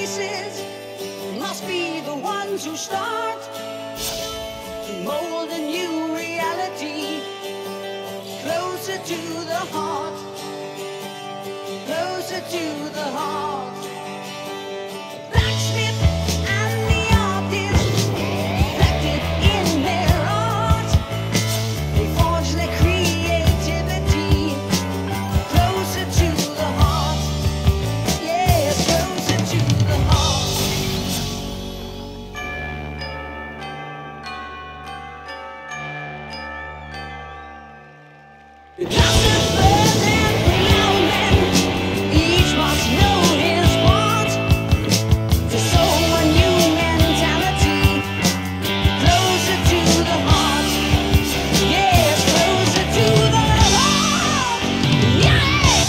voices must be the ones who start to mold a new reality, closer to the heart, closer to the heart. Blacksmith and the artist, reflected in their art, they forge their creativity, closer to the heart, yes, closer to the heart. The philosophers and pronouncements, each must know his part to sow a new mentality, closer to the heart, yes, closer to the heart, yes.